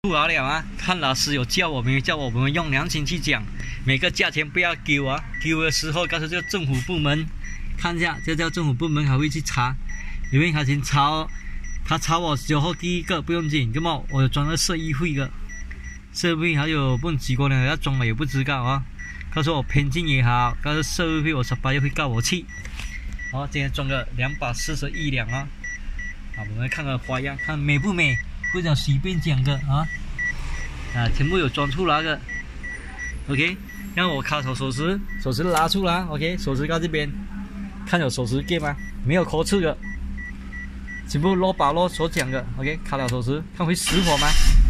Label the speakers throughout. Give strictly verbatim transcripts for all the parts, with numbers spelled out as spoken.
Speaker 1: 出来了啊！看老师有教我们，叫我们用良心去讲，每个价钱不要丢啊！丢的时候告诉这个政府部门，看一下，这叫政府部门还会去查，因为他先查，他查我之后第一个不用紧，那么我装了社议会的，社议会还有不几个人要装了也不知道啊！告诉我偏进也好，告诉社议会我十八月会告我去。好，今天装个两百四十一两啊！啊，我们看看花样，看美不美？不讲随便讲的啊！啊，全部有装出来的。OK， 让我卡手手持，手持拉出来。OK， 手持到这边，看有手持键吗？没有扣刺的，全部落把落所讲的。OK， 卡了手持，看会死火吗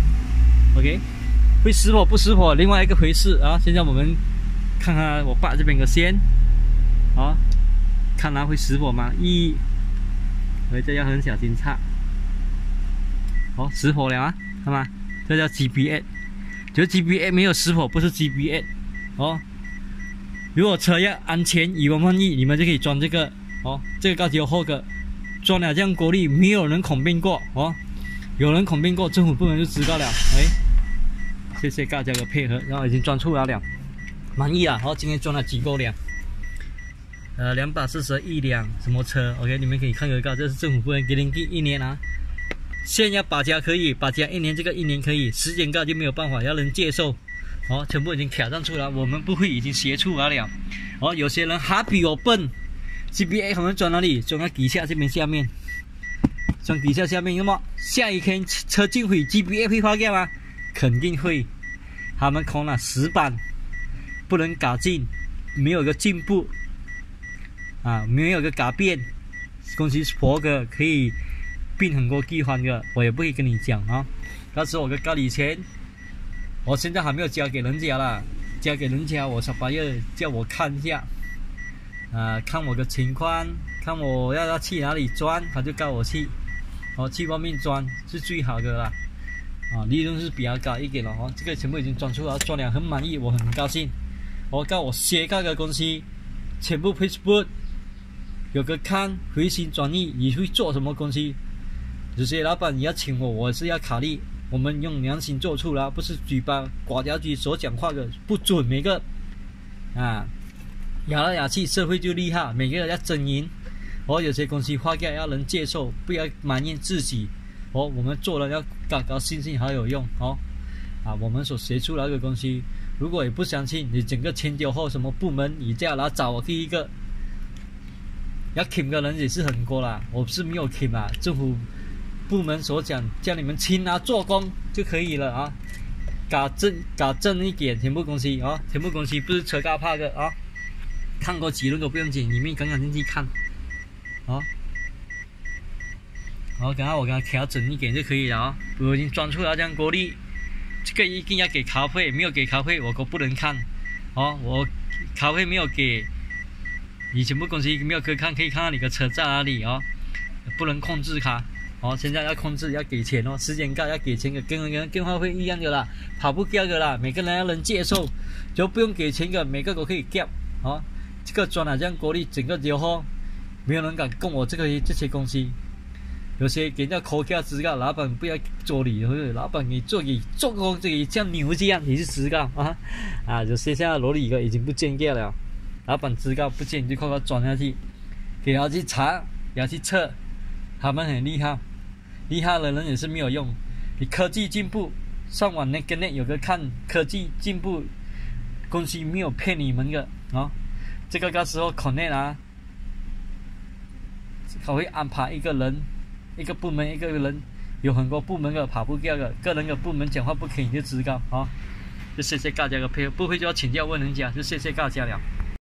Speaker 1: ？OK， 会死火不死火，另外一个回事啊！现在我们看看我爸这边的线，啊，看它会死火吗？一，所以这要很小心插。哦，死火了啊，看吗？这叫 G B S， 就是 G B S 没有死火，不是 G B S。哦，如果车要安全，以防万一，你们就可以装这个。哦，这个高级后个，装了这样国力，没有人恐变过。哦，有人恐变过，政府部门就知道了。哎，谢谢大家的配合，然后已经装出来了，满意了。好，今天装了几个辆？呃，两百四十一辆什么车 ？OK， 你们可以看得到，这是政府部门给你第一年啊。现要把家可以，把家一年这个一年可以，时间高就没有办法，要能接受。哦，全部已经挑战出来，我们不会已经写出来了。哦，有些人还比我笨 ，G B A 我们转哪里？转到底下这边下面，转底下下面，那么下一天车进会 G B A 会发掉吗？肯定会。他们空了死板，不能改进，没有个进步啊，没有个改变。公司婆个可以。并很多地方的，我也不会跟你讲啊。但是我个高以前，我现在还没有交给人家啦，交给人家我十八月叫我看一下，啊、呃，看我的情况，看我要要去哪里钻，他就告我去，哦，去外面钻是最好的啦，啊，利润是比较高一点了哦。这个全部已经装出来，装了很满意，我很高兴。我告我写那个公司，全部 Facebook 有个看回心转意，你会做什么公司？这些老板你要请我，我是要考虑。我们用良心做出来，不是嘴巴寡家局所讲话的不准。每个啊，咬来咬去，社会就厉害。每个人要争赢。哦，有些公司花价要能接受，不要埋怨自己。哦，我们做了要高高兴兴，好有用。哦，啊，我们所学出来的东西，如果也不相信，你整个前丢后什么部门，你再来找我第一个。要请的人也是很多啦，我是没有请啊，政府。部门所讲，叫你们勤劳做工就可以了啊，搞正搞正一点，全部公司啊，全部公司不是车高怕的啊，看过几轮都不用紧，里面赶赶进去看，啊，好，刚刚我给它调整一点就可以了啊，我已经装出来这样国力，这个一定要给咖啡，没有给咖啡我可不能看，哦，我咖啡没有给，你全部公司没有可以看，可以看到你的车在哪里啊，不能控制它。哦，现在要控制，要给钱哦，时间高要给钱的，跟跟电话费一样的啦，跑不掉的啦，每个人要能接受，就不用给钱的，每个都可以掉。哦，这个装了这样国力，整个以后没有人敢跟我这个这些公司，有些给人家扣掉知道，老板不要做你，或者老板你做你做工这里像牛这样，你是知道啊啊，就剩下罗里个已经不见掉了，老板知道不见就快快装下去，给他去查，给他去测，他们很厉害。厉害的人也是没有用，你科技进步，上网那跟那有个看科技进步，公司没有骗你们的啊、哦。这个到时候可能啊，他会安排一个人，一个部门一个人，有很多部门的跑不掉的，个人的部门讲话不可以就知道啊、哦。就谢谢大家的配合，不会就要请教问人家，就谢谢大家了。